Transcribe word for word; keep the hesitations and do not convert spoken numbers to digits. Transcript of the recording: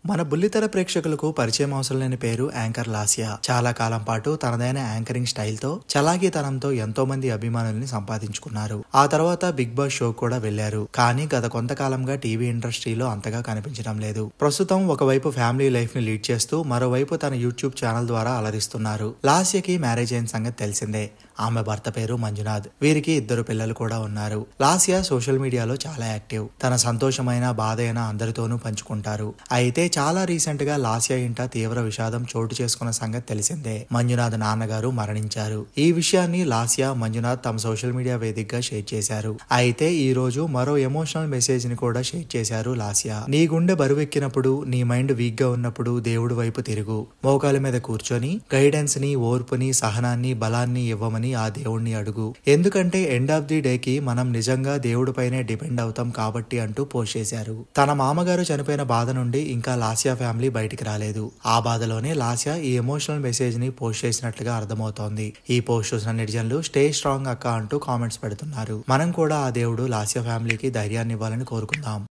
మన బుల్లితెర ప్రేక్షకులకు పరిచయం అవసరం లేని పేరు యాంకర్ లాస్యా. చాలా కాలం పాటు తనదైన యాంకరింగ్ స్టైల్ తో చలాకీతనంతో ఎంతో మంది అభిమానుల్ని సంపాదించుకున్నారు. ఆ తర్వాత బిగ్ బాస్ షో కూడా వెళ్లారు. కానీ గత కొంతకాలంగా టీవీ ఇండస్ట్రీలో అంతగా కనిపించడం లేదు. ప్రస్తుతం ఒకవైపు ఫ్యామిలీ లైఫ్ ని లీడ్ చేస్తూ మరోవైపు తన యూట్యూబ్ ఛానల్ ద్వారా అలరిస్తున్నారు. లాస్యాకి మ్యారేజ్ అయిన సంగతి తెలిసిందే. ఆమె భర్త పేరు మంజునాథ్. వీరికి ఇద్దరు పిల్లలు కూడా ఉన్నారు. లాస్యా సోషల్ మీడియాలో చాలా యాక్టివ్. తన సంతోషమైన బాధ అయినా అందరితోనూ పంచుకుంటారు. అయితే చాలా రీసెంట్ గా లాస్యా ఇంట తీవ్ర విషాదం చోటు చేసుకున్న సంగతి తెలిసిందే. మంజునాథ్ నాన్నగారు మరణించారు. ఈ విషయాన్ని లాస్యా, మంజునాథ్ తమ సోషల్ మీడియా వేదికగా షేర్ చేశారు. అయితే ఈ రోజు మరో ఎమోషనల్ మెసేజ్ ని కూడా షేర్ చేశారు లాస్యా. నీ గుండె బరువెక్కినప్పుడు, నీ మైండ్ వీక్ గా ఉన్నప్పుడు దేవుడి వైపు తిరుగు. మోకాల మీద కూర్చొని గైడెన్స్ ని, ఓర్పుని, సహనాన్ని, బలాన్ని ఇవ్వమని ఆ దేవుణ్ణి అడుగు. ఎందుకంటే ఎండ్ ఆఫ్ ది డే కి మనం నిజంగా దేవుడి పైనే డిపెండ్ అవుతాం కాబట్టి అంటూ పోస్ట్ చేశారు. తన మామగారు చనిపోయిన బాధ నుండి ఇంకా లాస్యా ఫ్యామిలీ బయటికి రాలేదు. ఆ బాధలోనే లాస్యా ఈ ఎమోషనల్ మెసేజ్ ని పోస్ట్ చేసినట్లుగా అర్థమవుతోంది. ఈ పోస్ట్ చూసిన నెటిజన్లు స్టే స్ట్రాంగ్ అక్క అంటూ కామెంట్స్ పెడుతున్నారు. మనం కూడా ఆ దేవుడు లాస్యా ఫ్యామిలీకి ధైర్యాన్ని ఇవ్వాలని కోరుకుందాం.